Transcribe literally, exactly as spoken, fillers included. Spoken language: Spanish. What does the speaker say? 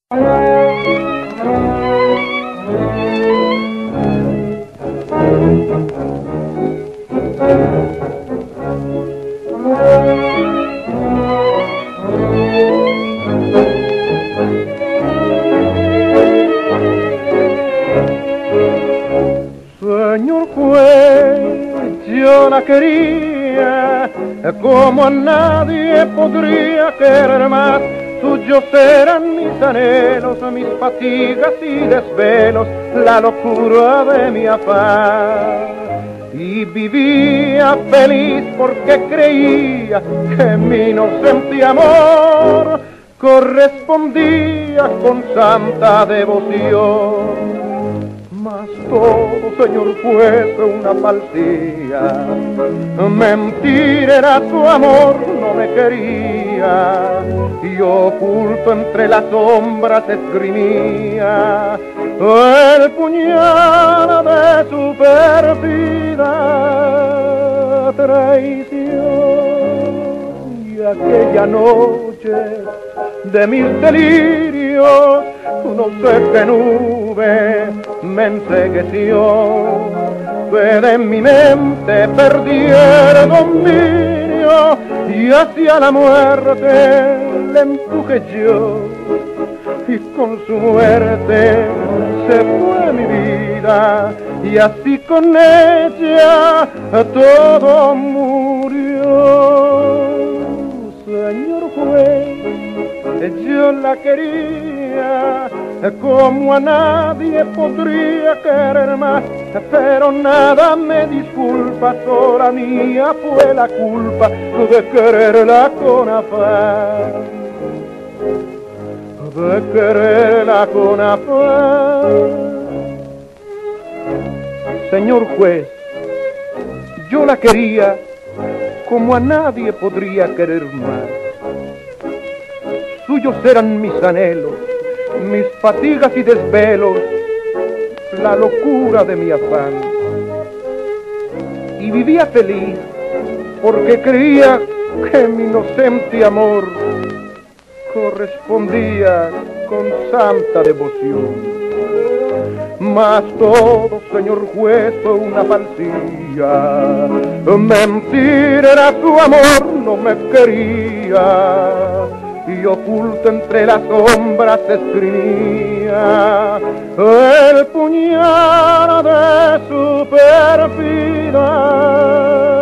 Señor juez, yo la quería como a nadie podría querer más. Suyos eran mis anhelos, mis fatigas y desvelos, la locura de mi afán. Y vivía feliz porque creía que mi inocente amor correspondía con santa devoción. Mas todo, señor juez, fue una falsía, mentira era su amor, no me quería, y oculto entre las sombras esgrimía el puñal de su perfida traición. Y aquella noche de mis delirios, no sé qué nube me encegueció, pero en mi mente perdí el dominio y hacia la muerte le empujé yo, y con su muerte se fue mi vida y así con ella todo murió. Señor juez, yo la quería como a nadie podría querer más, pero nada me disculpa, sola mía fue la culpa de quererla con afán, de quererla con afán. Señor juez, yo la quería como a nadie podría querer más. Suyos eran mis anhelos, mis fatigas y desvelos, la locura de mi afán. Y vivía feliz porque creía que mi inocente amor correspondía con santa devoción. Mas todo, señor juez, fue una falsía, mentira era su amor, no me quería, y oculto entre las sombras esgrimía el puñal de su perfida